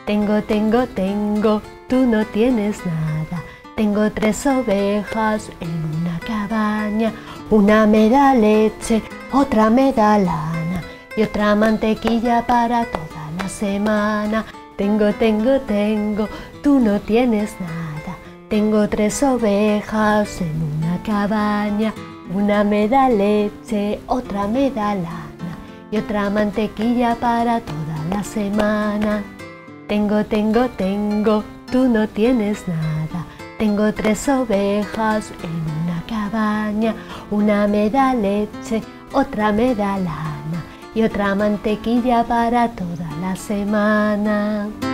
Tengo, tú no tienes nada. Tengo 3 ovejas en una cabaña. Una me da leche, otra me da lana y otra mantequilla para toda la semana. Tengo, tú no tienes nada. Tengo 3 ovejas en una cabaña. Una me da leche, otra me da lana y otra mantequilla para toda la semana. Tengo, tú no tienes nada. Tengo 3 ovejas en una cabaña. Una me da leche, otra me da lana y otra mantequilla para toda la semana.